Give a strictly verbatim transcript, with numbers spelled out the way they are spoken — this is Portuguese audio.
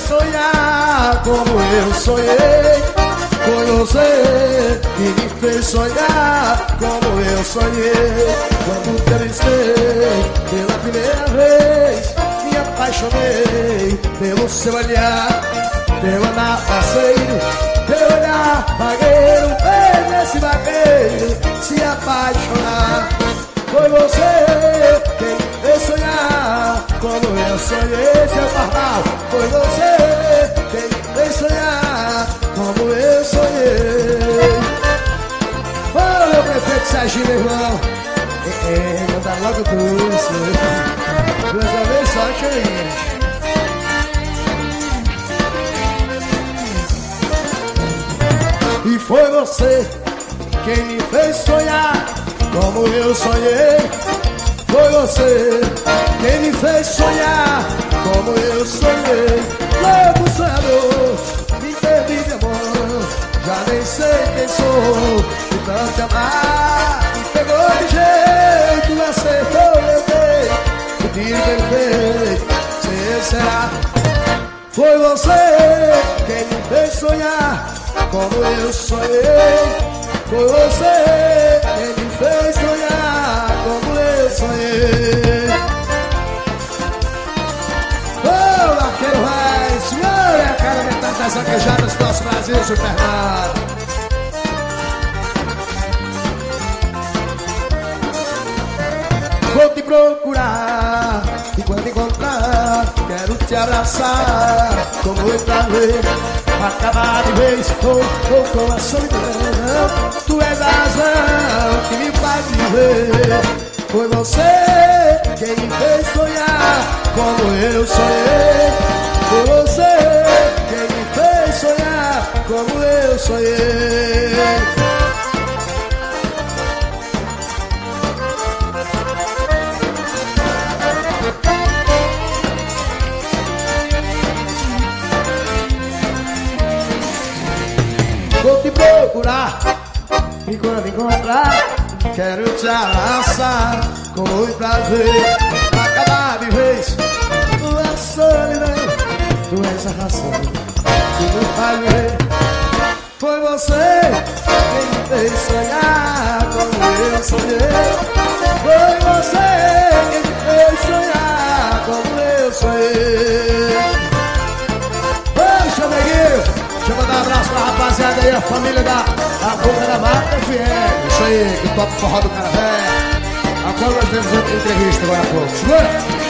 sonhar como eu sonhei. Foi você que me fez sonhar como eu sonhei. Quando te avistei pela primeira vez, me apaixonei pelo seu olhar, teu andar parceiro, teu olhar vagueiro, fez esse vaqueiro se apaixonar. Foi você quem me fez sonhar como eu sonhei, seu Pardal. Foi você quem me fez sonhar como eu sonhei. Oh, meu prefeito Serginho, meu irmão, é, é, manda logo tudo isso. Duas vezes só, gente. E foi você quem me fez sonhar como eu sonhei. Foi você quem me fez sonhar como eu sonhei. Louco sonhador, me teve de amor, já nem sei quem sou. De tanto te amar, me pegou de jeito, acertou meu peito, o tiro perfeito, se será. Foi você quem me fez sonhar como eu sonhei. Foi você quem me fez sonhar como eu sonhei. Oh, vaqueiro vai, senhor, é a cara metade das vaquejadas do nosso Brasil, Superman. Vou te procurar e quando encontrar, quero te abraçar como eu pra ver. Acabar de vez com, com, com a solidão. Tu és a razão que me faz viver. Foi você quem me fez sonhar como eu sonhei. Foi você quem me fez sonhar como eu sonhei. Vou te procurar e quando encontrar, quero te abraçar com muito prazer. Acabar de vez com a solidão. Tu és a razão que me faz viver. Foi você quem me fez sonhar como eu sonhei. Foi você quem me fez sonhar como eu sonhei. Poxa, neguinho, deixa eu mandar um abraço pra rapaziada aí, a família da a Boca da Mata F M. Isso aí, que top forró do cara velho. A qual nós temos outra entrevista agora há pouco. Chegou?